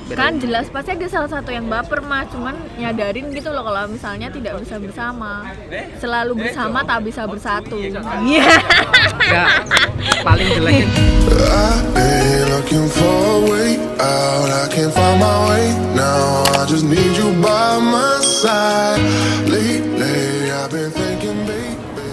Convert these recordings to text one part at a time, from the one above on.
Kan jelas pasti ada salah satu yang baper mah, cuman nyadarin gitu loh kalau misalnya tidak bisa bersama. Selalu bersama tak bisa bersatu. Iya. Enggak. Paling jeleknya I've been looking for a way out. I can't find my way now. I just need you by my side. Lately I've been thinking, baby.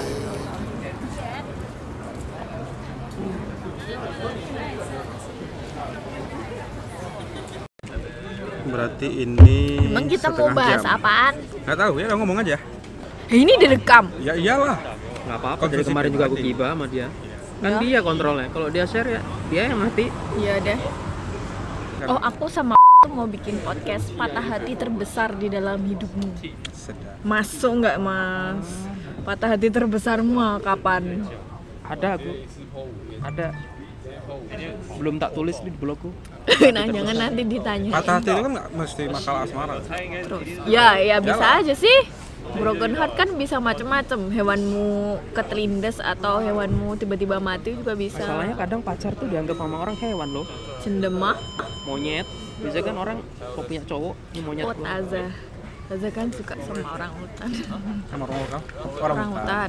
Berarti ini Emang kita mau setengah bahas jam. apaan? Nggak tahu ya, ngomong aja. Ini direkam. Ya iyalah. nggak apa-apa. Dari kemarin juga aku gibah sama dia. Kan Ya. dia kontrolnya. Kalau dia share ya dia yang mati. Iya deh. Oh, aku sama tuh mau bikin podcast patah hati terbesar di dalam hidupmu. Sedap. Masuk nggak mas? Patah hati terbesarmu kapan? Ada aku. Ada. Belum tak tulis di blogku. Nah jangan nanti ditanya. Patah hati itu kan nggak mesti masalah asmara. Terus ya bisa aja sih. Broken heart kan bisa macem-macem. Hewanmu ketelindes atau hewanmu tiba-tiba mati juga bisa. Masalahnya kadang pacar tuh dianggap sama orang hewan loh. Cendemah, Monyet. Biasanya kan orang kok punya cowok ini monyet. pot gua. Azza. Azza kan suka sama orang hutan. Sama orang Orang hutan. hutan.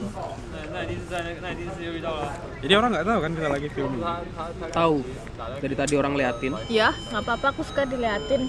Jadi orang nggak tahu kan kita lagi film ini. Tahu. Dari tadi orang liatin. Ya, nggak apa-apa, aku suka diliatin.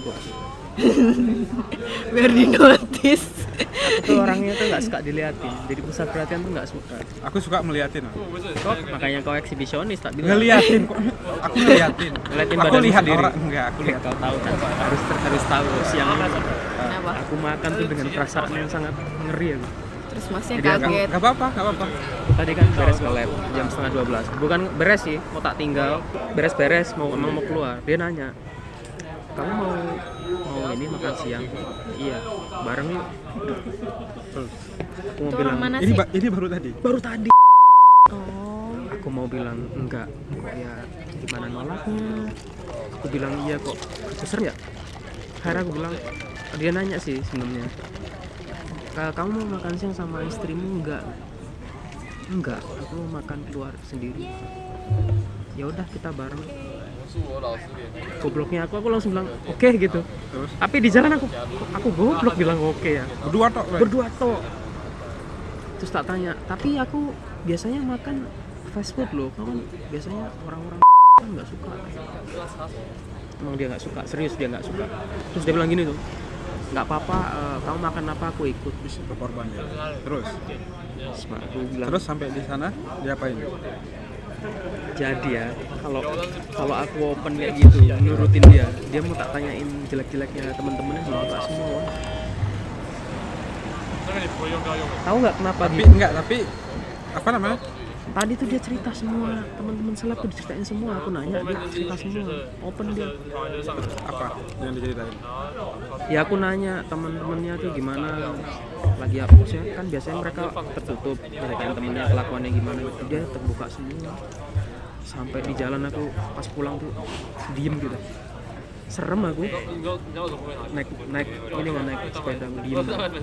Biar di notice. Aku tuh orangnya tuh nggak suka diliatin. Jadi pusat perhatian tuh nggak suka. Aku suka meliatin. Kok makanya kau eksibisionis tak bilang. Ngeliatin kok. Aku ngeliatin. Ngeliatin Aku badanmu lihat sendiri. orang enggak, aku lihat. Kau tahu kan? Harus tahu siang ini. Kenapa? Aku makan tuh dengan perasaan yang sangat ngeri aku. Terus masnya Jadi aku- kaget. Enggak apa-apa, enggak apa-apa. Tadi kan beres ke lab jam setengah 12. Bukan beres sih, mau tak tinggal. Beres-beres mau emang mau keluar. Dia nanya, kamu mau ini makan siang? Iya, bareng yuk. Terus. Aku mau Itu bilang orang mana Ini sih? ini baru tadi. baru tadi. Oh, Aku mau bilang enggak. Kok ya gimana nolaknya? Aku bilang iya kok. Besar ya? Akhirnya aku bilang, dia nanya sih sebenarnya. Kamu mau makan siang sama istrimu enggak? Enggak, aku mau makan keluar sendiri. Ya udah kita bareng. Gobloknya aku langsung bilang oke gitu. Terus Tapi di jalan aku goblok bilang oke ya. berdua tok. Bang. Berdua toh. Terus tak tanya, tapi aku biasanya makan fast food loh. Kamu kan biasanya orang-orang kan nggak suka. Emang dia nggak suka, serius dia nggak suka. Terus dia bilang gini tuh, nggak apa-apa, kamu makan apa aku ikut. Bisa berkorban ya. Terus Terus aku bilang, terus sampai di sana diapain? jadi ya kalau aku open kayak gitu nurutin dia mau tak tanyain jelek-jeleknya teman-temannya juga semua. Tahu nggak kenapa Tapi gitu? enggak, tapi apa namanya? Tadi tuh dia cerita semua, teman-teman seleb tuh diceritain semua. Aku nanya, dia cerita semua, open dia. Apa yang diceritain? Ya aku nanya teman-temannya tuh gimana, lagi apa sih? Kan biasanya mereka tertutup, ceritain temennya kelakuannya gimana. Dia terbuka semua. Sampai di jalan aku pas pulang tuh diem gitu. Serem aku. Naik ini nggak naik sepeda diem.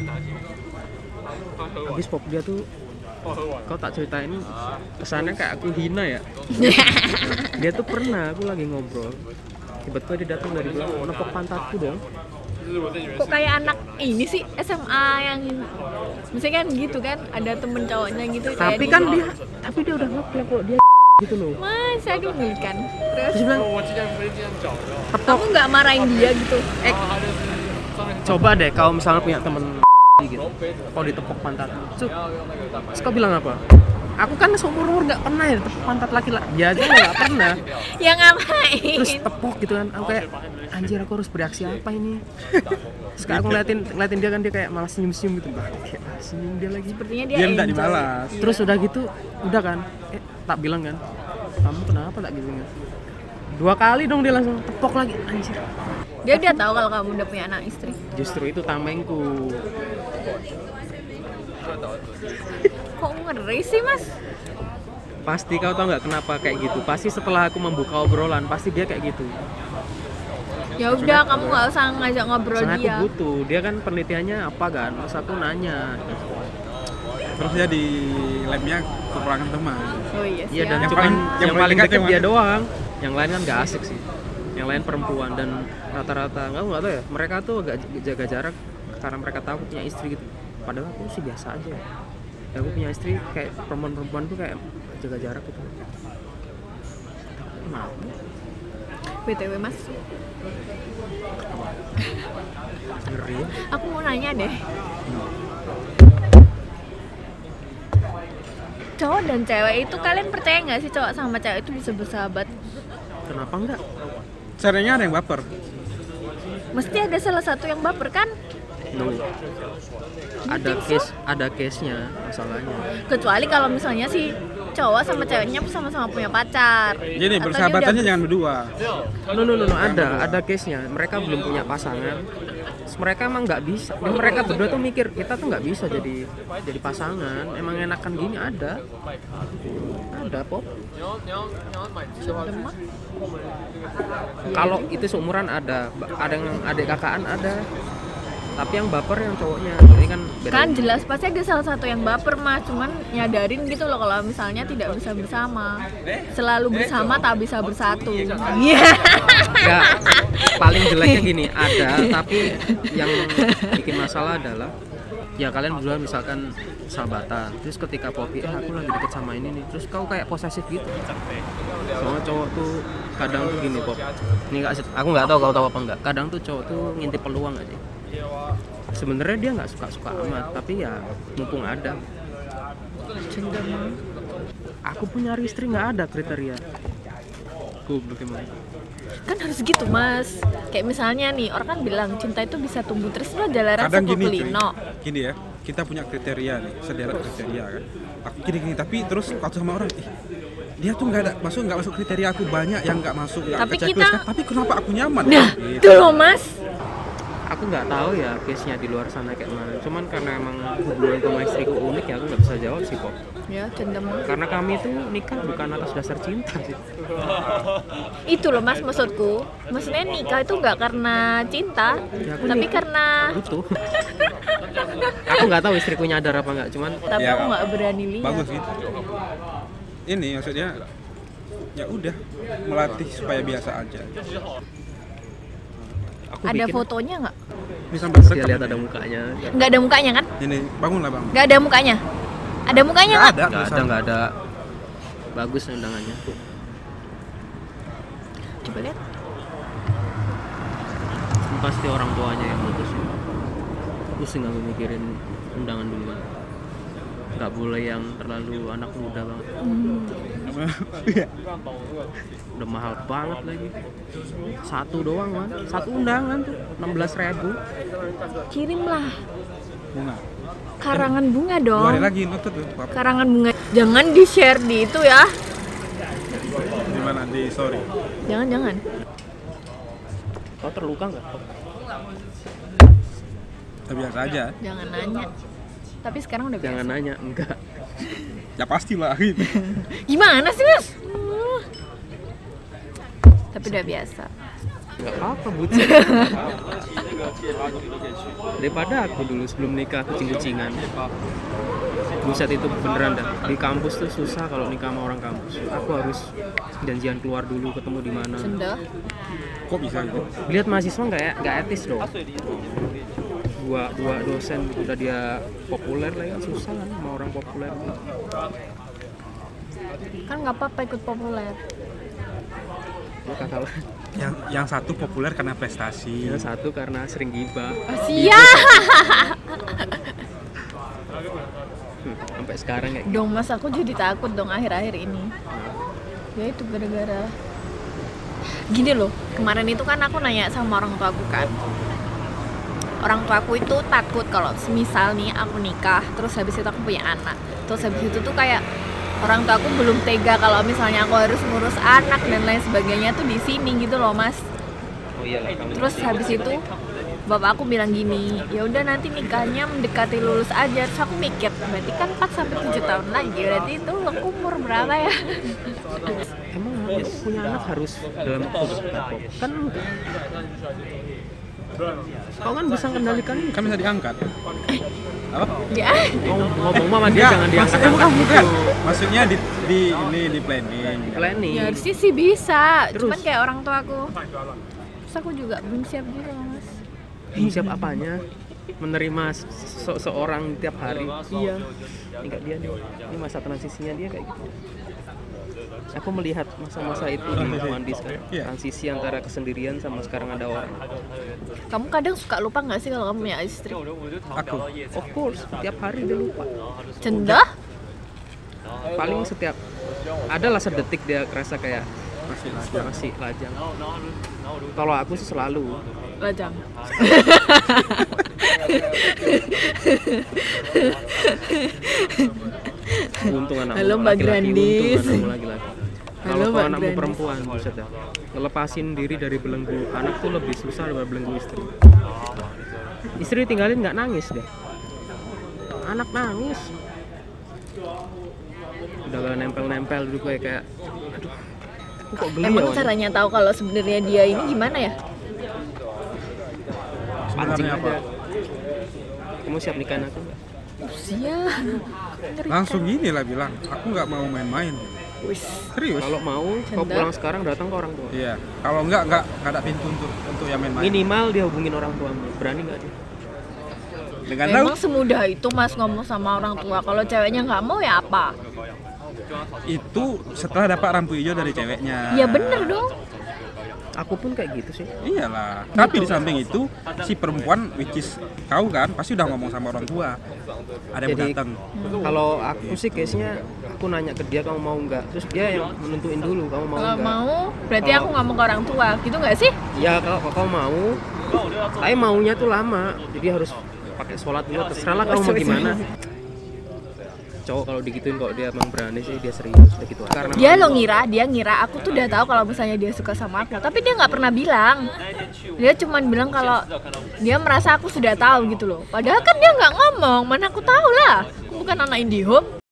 Habis pop dia tuh, kau tak ceritain kesannya kayak aku hina ya. Dia tuh pernah aku lagi ngobrol, tiba-tiba dia datang dari belakang mau nepok pantatku dong. kok kayak anak ini sih SMA yang misalnya kan gitu kan, ada temen cowoknya gitu. kayak Tapi di- kan dia udah ngeklaim kalau dia gitu loh. Mas, aduh ngelikan. Terus Terus dia bilang, kamu nggak marahin dia gitu? coba deh kalau misalnya punya temen gitu, kalau ditepok pantat, terus kau bilang apa? Aku kan seumur umur nggak pernah ya tepok pantat laki-laki, dia aja nggak pernah. Ya ngapain? Terus tepok gitu kan, aku kayak anjir aku harus bereaksi apa ini? Terus kayak aku ngeliatin dia kan, dia kayak malah senyum-senyum gitu, kayak senyum dia lagi. Sepertinya dia Dia enggak enjoy. dibalas. Terus udah gitu, udah kan, tak bilang kan, kamu kenapa tak gitu kan? 2 kali dong dia langsung tepok lagi, anjir. Dia udah tahu kalau kamu udah punya anak istri. Justru itu tamengku. Kok ngeri sih mas? Pasti kau tau nggak kenapa kayak gitu? Pasti setelah aku membuka obrolan, pasti dia kayak gitu. Ya udah, kamu nggak usah ngajak ngobrol Soalnya aku dia. butuh, dia kan penelitiannya apa kan? Terus aku nanya. Terus dia di labnya kekurangan teman. Oh iya Iya siap. dan Yang cuman paling- yang paling dekat deket yang dia mana? doang. Yang lain kan nggak asik sih. yang lain perempuan, dan rata-rata nggak tahu ya, mereka tuh agak jaga jarak karena mereka tahu aku punya istri gitu. Padahal aku sih biasa aja ya, aku punya istri, kayak perempuan tuh kayak jaga jarak gitu. Kenapa? BTW Mas, Ngeri ya. aku mau nanya deh, cowok dan cewek itu kalian percaya nggak sih cowok sama cewek itu bisa bersahabat? Kenapa enggak? Caranya ada yang baper. Mesti ada salah satu yang baper kan? No. Ada case-nya masalahnya. Kecuali kalau misalnya si cowok sama ceweknya sama-sama punya pacar. Jadi Atau persahabatannya dia udah jangan berdua. No, ada case-nya. Mereka belum punya pasangan. Terus mereka emang nggak bisa. Dan mereka berdua tuh mikir kita tuh nggak bisa jadi pasangan. Emang enakan gini ada pop. Demam. Kalau itu seumuran ada yang adik kakaan ada. Tapi yang baper yang cowoknya. Ini kan beda. Kan jelas pasti ada salah satu yang baper mah, cuman nyadarin gitu loh kalau misalnya tidak bisa bersama. Selalu bersama tak bisa bersatu. Iya. Nggak, paling jeleknya gini, ada, tapi yang bikin masalah adalah ya kalian berdua misalkan sahabatan, terus ketika Poppy, aku lagi deket sama ini nih, terus kau kayak posesif gitu. Soalnya cowok tuh kadang tuh gini Pop, ini aku nggak tahu kau tahu apa enggak, kadang tuh cowok tuh ngintip peluang aja. Sebenarnya dia nggak suka amat, tapi ya mumpung ada. Aku punya istri nggak ada kriteria. Goblok emang. Kan harus gitu Mas. Kayak misalnya nih, orang kan bilang cinta itu bisa tumbuh terus lo jalaran Kadang gini, pelino. gini ya, kita punya kriteria nih, sederet kriteria kan. Aku gini, tapi terus waktu sama orang, dia tuh nggak masuk kriteria aku, banyak yang nggak masuk, nggak Tapi ke checklist kita- kan. Tapi kenapa aku nyaman? Nah, Gitu. itu loh Mas. Aku nggak tahu ya case-nya di luar sana kayak mana. Cuman karena emang hubungan sama istriku unik ya, aku nggak bisa jawab sih Pop. Ya, cendem. Karena kami tuh nikah bukan atas dasar cinta sih. Itu loh Mas maksudku. Maksudnya nikah itu nggak karena cinta, Ya, aku tapi nikah. karena Butuh. Aku nggak tahu istriku nyadar apa nggak. Cuman tapi Ya, aku nggak berani lihat. Bagus gitu. Ini maksudnya ya udah melatih supaya biasa aja. aku Ada bikin fotonya nggak? Ini sampai dia rekam. lihat ada mukanya. Nggak ada mukanya kan? Ini bangunlah bang. Nggak ada mukanya. Ada mukanya Nggak nggak? ada. Nggak ada. Bagus undangannya. Coba lihat. Pasti orang tuanya yang mutusin. Pusing aku mikirin undangan duluan. Nggak boleh yang terlalu anak muda banget. Udah mahal banget lagi. Satu doang man. Satu undangan tuh 16.000. Kirimlah Bunga. karangan bunga 2 dong. hari lagi nutut tuh. Bapak. Karangan bunga. Jangan di-share di itu ya. Di mana di story? Jangan. Kau terluka nggak? Biasa aja. Jangan nanya. Tapi sekarang udah biasa. Jangan nanya, enggak. Ya pastilah gitu. Gimana sih Mas? Tapi udah biasa. Nggak apa-apa bucin. Daripada aku dulu sebelum nikah kucing-kucingan. Buset itu beneran dah. Di kampus tuh susah kalau nikah sama orang kampus. Aku harus janjian keluar dulu, ketemu di mana. Senda. Kok bisa gitu? Lihat mahasiswa nggak etis dong. Dua dosen udah dia populer lah ya, susah kan sama orang populer. Kan nggak apa-apa ikut populer. Lu kata Yang satu populer karena prestasi. yang satu karena sering gibah. Sia. Sampai sekarang kayak Dong Mas, aku jadi takut dong akhir-akhir ini. Ya itu gara-gara gini loh. Kemarin itu kan aku nanya sama orang tua aku kan. Orang tua aku itu takut kalau misal nih aku nikah, terus habis itu aku punya anak. Terus habis itu tuh kayak orang tua aku belum tega kalau misalnya aku harus ngurus anak dan lain sebagainya tuh di sini gitu loh Mas. oh iyalah kamu. Terus habis itu bapak aku bilang gini, ya udah nanti nikahnya mendekati lulus aja. Terus aku mikir, berarti kan 4 sampai 7 tahun lagi. Berarti itu aku umur berapa ya? Emang punya anak harus dalam waktu dekat kok? Kan enggak. Kau kan bisa kendalikan Kan bisa diangkat. Apa? Ya, Ngomong sama dia jangan diangkat. Bukan. Maksudnya di planning. Planning. ya harusnya sih bisa. Terus? Cuman kayak orang tua aku. Terus aku juga belum siap gitu loh, Mas. Siap apanya? Menerima seorang tiap hari. Iya. Ini enggak dia nih. Ini masa transisinya dia kayak gitu. Aku melihat masa-masa itu di Mandi sekarang. Iya. Transisi antara kesendirian sama sekarang ada orang. Kamu kadang suka lupa nggak sih kalau kamu punya istri? Aku. Of course, setiap hari dia lupa. Cendah? Paling setiap adalah sedetik dia kerasa kayak Masih lajang. Kalau aku sih selalu. Lajang. Untung anakmu Halo, Mbak laki-laki, Grandis. untung anakmu laki-laki. Halo, Kalau Mbak anakmu Grandis. perempuan, buset dah. Ngelepasin diri dari belenggu anak tuh lebih susah daripada belenggu istri. Istri tinggalin nggak nangis deh. Anak nangis. Udah gak nempel-nempel dulu kayak aduh. Aku kok geli Emang ya. caranya tahu kalau sebenarnya dia ini gimana ya? Pancing Sebenarnya apa? aja. Kamu siap nikahin aku nggak? Usia. Langsung gini lah bilang, aku nggak mau main-main. Wis. Serius? Kalau mau, kau Canda. pulang sekarang datang ke orang tua. Iya. Kalau nggak ada pintu untuk yang main-main. Minimal dia hubungin orang tuamu. Berani nggak dia? Dengan tahu Emang semudah itu Mas ngomong sama orang tua. Kalau ceweknya nggak mau ya apa? itu setelah dapat lampu hijau dari ceweknya. Ya bener dong. Aku pun kayak gitu sih. Iyalah. Tapi di samping itu si perempuan which is kau kan pasti udah ngomong sama orang tua. Ada yang Jadi datang. kalau aku sih case-nya aku nanya ke dia kamu mau nggak, terus dia yang menentuin dulu kamu mau Kalau nggak. mau, berarti aku ngomong ke orang tua, gitu nggak sih? Ya kalau kamu mau, tapi maunya tuh lama, jadi harus pakai sholat dulu. Terserah lah kamu mau gimana. Cowok kalau digituin kok dia emang berani sih dia serius udah gitu. Karena Dia ngira aku tuh udah tahu kalau misalnya dia suka sama aku, tapi dia nggak pernah bilang. Dia cuman bilang kalau dia merasa aku sudah tahu gitu loh. Padahal kan dia nggak ngomong, mana aku tahu lah. Aku bukan anak IndiHome.